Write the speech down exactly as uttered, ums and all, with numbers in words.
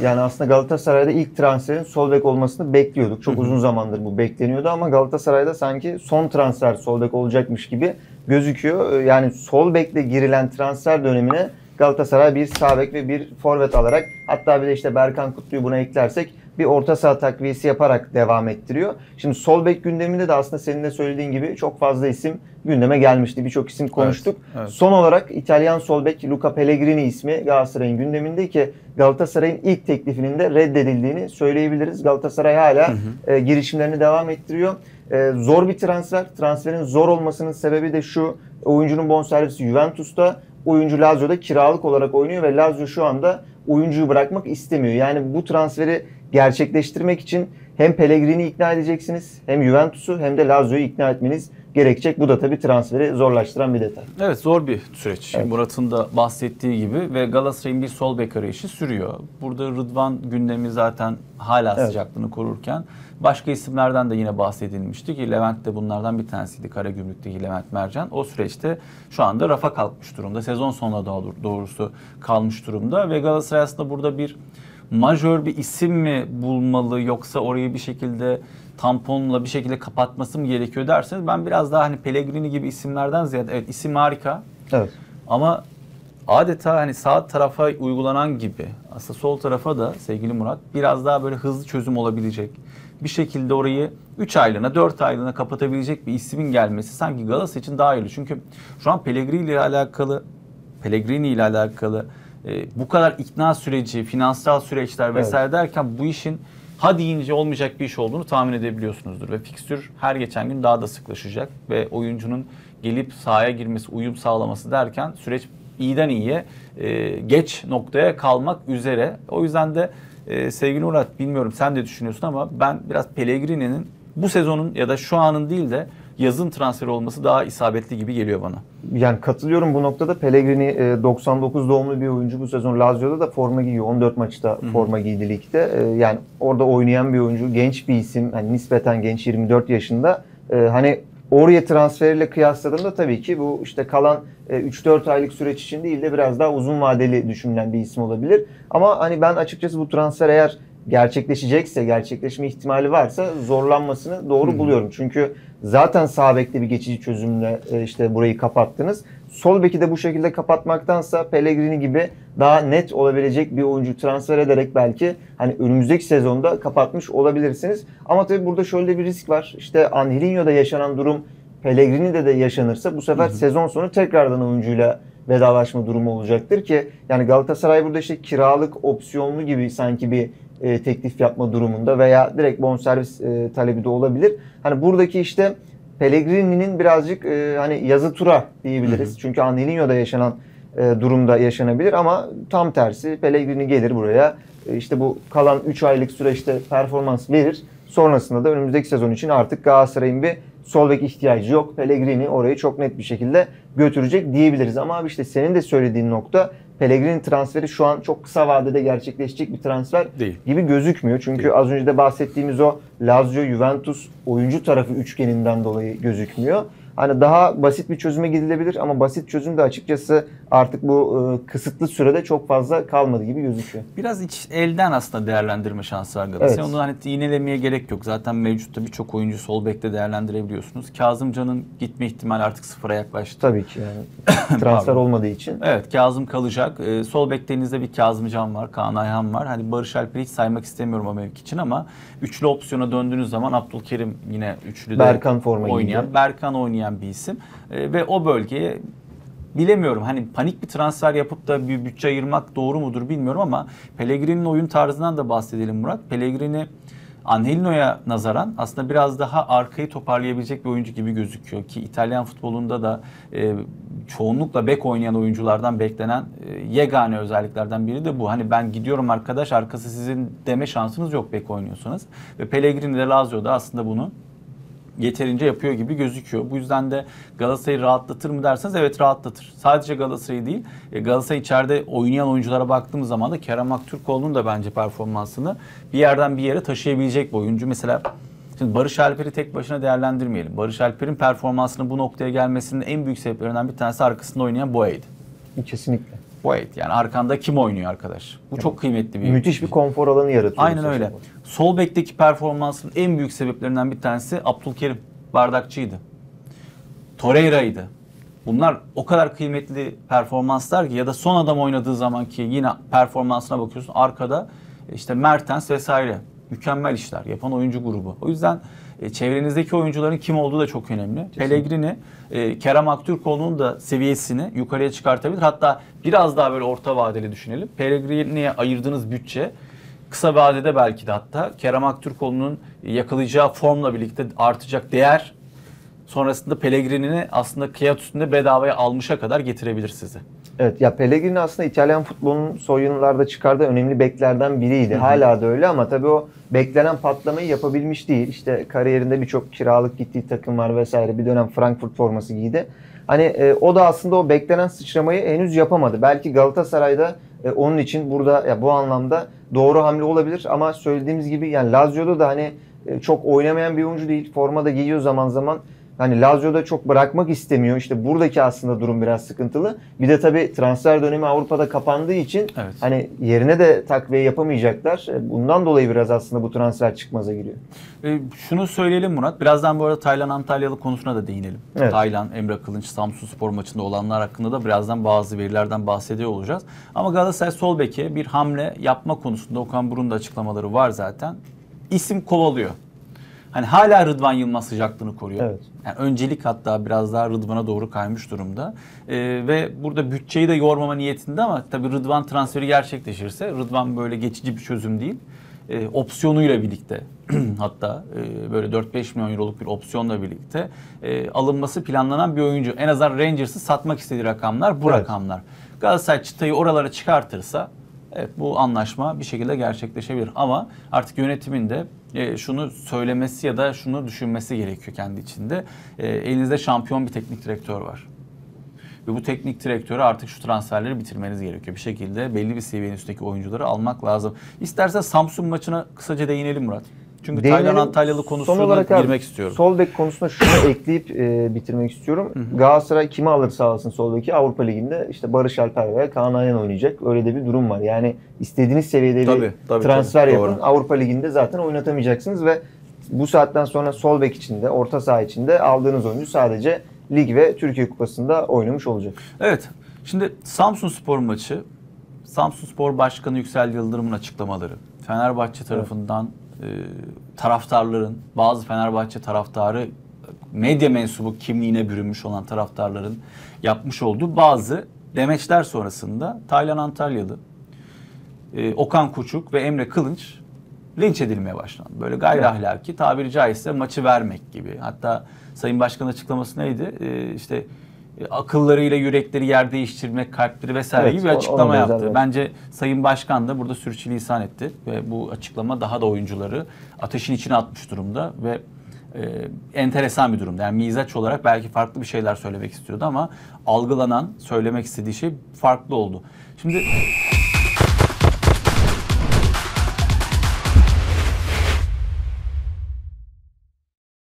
Yani aslında Galatasaray'da ilk transferin sol bek olmasını bekliyorduk. Çok uzun zamandır bu bekleniyordu ama Galatasaray'da sanki son transfer sol bek olacakmış gibi gözüküyor. Yani sol bekle girilen transfer dönemine Galatasaray bir sağ bek ve bir forvet alarak, hatta bir de işte Berkan Kutlu'yu buna eklersek bir orta saha takviyesi yaparak devam ettiriyor. Şimdi sol bek gündeminde de aslında senin de söylediğin gibi çok fazla isim gündeme gelmişti. Birçok isim konuştuk. Evet, evet. Son olarak İtalyan sol bek Luca Pellegrini ismi Galatasaray'ın gündeminde ki Galatasaray'ın ilk teklifinin de reddedildiğini söyleyebiliriz. Galatasaray hala hı hı. E, girişimlerini devam ettiriyor. E, zor bir transfer. Transferin zor olmasının sebebi de şu: oyuncunun bonservisi Juventus'ta, oyuncu Lazio'da kiralık olarak oynuyor ve Lazio şu anda oyuncuyu bırakmak istemiyor. Yani bu transferi gerçekleştirmek için hem Pellegrini'yi ikna edeceksiniz, hem Juventus'u hem de Lazio'yu ikna etmeniz gerekecek. Bu da tabii transferi zorlaştıran bir detay. Evet, zor bir süreç. Evet. Murat'ın da bahsettiği gibi ve Galatasaray'ın bir sol bek arayışı sürüyor. Burada Rıdvan gündemi zaten hala evet. sıcaklığını korurken başka isimlerden de yine bahsedilmişti ki Levent de bunlardan bir tanesiydi. Karagümrük'teki Levent Mercan. O süreçte şu anda rafa kalkmış durumda. Sezon sonuna doğrusu kalmış durumda ve Galatasaray aslında burada bir majör bir isim mi bulmalı, yoksa orayı bir şekilde tamponla bir şekilde kapatması mı gerekiyor derseniz, ben biraz daha hani Pellegrini gibi isimlerden ziyade, evet isim harika. Evet. Ama adeta hani sağ tarafa uygulanan gibi aslında sol tarafa da sevgili Murat biraz daha böyle hızlı çözüm olabilecek, bir şekilde orayı üç aylığına dört aylığına kapatabilecek bir ismin gelmesi sanki Galatasaray için daha iyi. Çünkü şu an Pellegrini ile alakalı Pellegrini ile alakalı e, bu kadar ikna süreci, finansal süreçler vesaire evet. derken bu işin ha deyince olmayacak bir iş olduğunu tahmin edebiliyorsunuzdur. Ve fikstür her geçen gün daha da sıklaşacak ve oyuncunun gelip sahaya girmesi, uyum sağlaması derken süreç iyiden iyiye e, geç noktaya kalmak üzere. O yüzden de e, sevgili Murat, bilmiyorum sen de düşünüyorsun ama ben biraz Pellegrini'nin bu sezonun ya da şu anın değil de yazın transferi olması daha isabetli gibi geliyor bana. Yani katılıyorum bu noktada. Pellegrini doksan dokuz doğumlu bir oyuncu, bu sezon Lazio'da da forma giyiyor. on dört maçta Hı-hı. forma giydi ligde. Yani orada oynayan bir oyuncu, genç bir isim, hani nispeten genç, yirmi dört yaşında. Hani oraya transferiyle kıyasladığımda tabii ki bu işte kalan üç dört aylık süreç için değil de biraz daha uzun vadeli düşünülen bir isim olabilir. Ama hani ben açıkçası bu transfer eğer gerçekleşecekse, gerçekleşme ihtimali varsa zorlanmasını doğru hmm. buluyorum. Çünkü zaten sağ bekte bir geçici çözümle işte burayı kapattınız. Sol beki de bu şekilde kapatmaktansa Pellegrini gibi daha net olabilecek bir oyuncu transfer ederek belki hani önümüzdeki sezonda kapatmış olabilirsiniz. Ama tabii burada şöyle bir risk var. İşte Angelinho'da yaşanan durum Pellegrini'de de yaşanırsa bu sefer hmm. sezon sonu tekrardan oyuncuyla vedalaşma durumu olacaktır ki yani Galatasaray burada işte kiralık, opsiyonlu gibi sanki bir E, teklif yapma durumunda veya direkt bonservis e, talebi de olabilir. Hani buradaki işte Pellegrini'nin birazcık e, hani yazı tura diyebiliriz. Hı hı. Çünkü Angelinho'da yaşanan e, durumda yaşanabilir ama tam tersi Pellegrini gelir buraya. E, işte bu kalan üç aylık süreçte performans verir. Sonrasında da önümüzdeki sezon için artık Galatasaray'ın bir sol bek ihtiyacı yok. Pellegrini orayı çok net bir şekilde götürecek diyebiliriz. Ama abi işte senin de söylediğin nokta, Pellegrini transferi şu an çok kısa vadede gerçekleşecek bir transfer değil gibi gözükmüyor. Çünkü değil. Az önce de bahsettiğimiz o Lazio, Juventus oyuncu tarafı üçgeninden dolayı gözükmüyor. Hani daha basit bir çözüme gidilebilir ama basit çözüm de açıkçası artık bu e, kısıtlı sürede çok fazla kalmadı gibi gözüküyor. Biraz iç elden aslında değerlendirme şansı var Galatasaray. Evet. Onu hani iğnelemeye gerek yok. Zaten mevcutta birçok oyuncu sol bekte değerlendirebiliyorsunuz. Kazımcan'ın gitme ihtimali artık sıfıra yaklaştı. Tabii ki yani transfer olmadığı için. Evet, Kazım kalacak. Ee, sol bektenizde bir Kazımcan var, Kaan Ayhan var. Hani Barış Alper'i hiç saymak istemiyorum o mevki için ama üçlü opsiyona döndüğünüz zaman Abdülkerim yine üçlüde Berkan forma oynayan, giyiyor. Berkan oynayan bir isim ee, ve o bölgeye bilemiyorum hani panik bir transfer yapıp da bir bütçe ayırmak doğru mudur bilmiyorum ama Pellegrini'nin oyun tarzından da bahsedelim Murat. Pellegrini Angelino'ya nazaran aslında biraz daha arkayı toparlayabilecek bir oyuncu gibi gözüküyor ki İtalyan futbolunda da e, çoğunlukla bek oynayan oyunculardan beklenen e, yegane özelliklerden biri de bu. Hani ben gidiyorum arkadaş, arkası sizin deme şansınız yok bek oynuyorsanız ve Pellegrini de Lazio'da aslında bunu yeterince yapıyor gibi gözüküyor. Bu yüzden de Galatasaray'ı rahatlatır mı derseniz evet rahatlatır. Sadece Galatasaray'ı değil, Galatasaray içeride oynayan oyunculara baktığımız zaman da Kerem Aktürkoğlu'nun da bence performansını bir yerden bir yere taşıyabilecek bir oyuncu. Mesela şimdi Barış Alper'i tek başına değerlendirmeyelim. Barış Alper'in performansının bu noktaya gelmesinin en büyük sebeplerinden bir tanesi arkasında oynayan Boey'di. Kesinlikle. wait. Yani arkanda kim oynuyor arkadaş? Bu çok kıymetli bir Müthiş bir konfor alanı yaratıyor. Aynen öyle. Sol bekteki performansın en büyük sebeplerinden bir tanesi Abdülkerim Bardakçı'ydı. Torreira'ydı. Bunlar o kadar kıymetli performanslar ki, ya da son adam oynadığı zamanki yine performansına bakıyorsun. Arkada işte Mertens vesaire mükemmel işler yapan oyuncu grubu. O yüzden e, çevrenizdeki oyuncuların kim olduğu da çok önemli. Kesinlikle. Pellegrini, e, Kerem Aktürkoğlu'nun da seviyesini yukarıya çıkartabilir. Hatta biraz daha böyle orta vadeli düşünelim. Pellegrini'ye ayırdığınız bütçe kısa vadede belki de hatta Kerem Aktürkoğlu'nun yakalayacağı formla birlikte artacak değer sonrasında Pellegrini'ni aslında kağıt üstünde bedavaya almışa kadar getirebilir sizi. Evet, ya Pellegrini aslında İtalyan futbolunun son yıllarda çıkardığı önemli beklerden biriydi. Hı hı. Hala da öyle ama tabii o beklenen patlamayı yapabilmiş değil. İşte kariyerinde birçok kiralık gittiği takım var vesaire. Bir dönem Frankfurt forması giydi. Hani e, o da aslında o beklenen sıçramayı henüz yapamadı. Belki Galatasaray'da e, onun için burada ya bu anlamda doğru hamle olabilir ama söylediğimiz gibi yani Lazio'da da hani e, çok oynamayan bir oyuncu değil. Forma da giyiyor zaman zaman. Hani Lazio'da çok bırakmak istemiyor. İşte buradaki aslında durum biraz sıkıntılı. Bir de tabii transfer dönemi Avrupa'da kapandığı için evet. Hani yerine de takviye yapamayacaklar. Bundan dolayı biraz aslında bu transfer çıkmaza giriyor. E, şunu söyleyelim Murat. Birazdan bu arada Taylan Antalyalı konusuna da değinelim. Evet. Taylan, Emre Kılınç, Samsunspor maçında olanlar hakkında da birazdan bazı verilerden bahsediyor olacağız. Ama Galatasaray sol beke bir hamle yapma konusunda Okan Buruk'un da açıklamaları var zaten. İsim kovalıyor. Hani hala Rıdvan Yılmaz sıcaklığını koruyor. Evet. Yani öncelik hatta biraz daha Rıdvan'a doğru kaymış durumda. Ee, ve burada bütçeyi de yormama niyetinde ama tabii Rıdvan transferi gerçekleşirse Rıdvan böyle geçici bir çözüm değil. Ee, opsiyonuyla birlikte hatta e, böyle dört beş milyon euroluk bir opsiyonla birlikte e, alınması planlanan bir oyuncu. En azından Rangers'ı satmak istediği rakamlar bu evet. rakamlar. Galatasaray çıtayı oralara çıkartırsa evet bu anlaşma bir şekilde gerçekleşebilir. Ama artık yönetimin de e, şunu söylemesi ya da şunu düşünmesi gerekiyor kendi içinde. E, elinizde şampiyon bir teknik direktör var. Ve bu teknik direktörü artık şu transferleri bitirmeniz gerekiyor. Bir şekilde belli bir seviyenin üstündeki oyuncuları almak lazım. İstersen Samsun maçına kısaca değinelim Murat. Çünkü Değinelim. Taylan Antalyalı konusuna girmek istiyorum. Sol bek konusunda şunu ekleyip e, bitirmek istiyorum. Hı hı. Galatasaray kimi alırsa alsın sol beki Avrupa Ligi'nde işte Barış Alper veya Kaan Ayhan oynayacak. Öyle de bir durum var. Yani istediğiniz seviyede tabii, bir tabii, transfer tabii, yapın. Doğru. Avrupa Ligi'nde zaten oynatamayacaksınız ve bu saatten sonra sol bek içinde, orta saha içinde aldığınız oyuncu sadece lig ve Türkiye Kupası'nda oynamış olacak. Evet. Şimdi Samsunspor maçı, Samsunspor Başkanı Yüksel Yıldırım'ın açıklamaları, Fenerbahçe tarafından evet. e, taraftarların, bazı Fenerbahçe taraftarı medya mensubu kimliğine bürünmüş olan taraftarların yapmış olduğu bazı demeçler sonrasında Taylan Antalyalı, e, Okan Koçuk ve Emre Kılınç linç edilmeye başlandı. Böyle gayri ahlaki, tabiri caizse maçı vermek gibi. Hatta Sayın Başkan açıklaması neydi? Ee, işte akıllarıyla yürekleri yer değiştirmek, kalpleri vesaire evet, gibi bir açıklama yaptı. Evet. Bence Sayın Başkan da burada sürçülisan etti ve bu açıklama daha da oyuncuları ateşin içine atmış durumda ve e, enteresan bir durumda. Yani mizaç olarak belki farklı bir şeyler söylemek istiyordu ama algılanan, söylemek istediği şey farklı oldu. Şimdi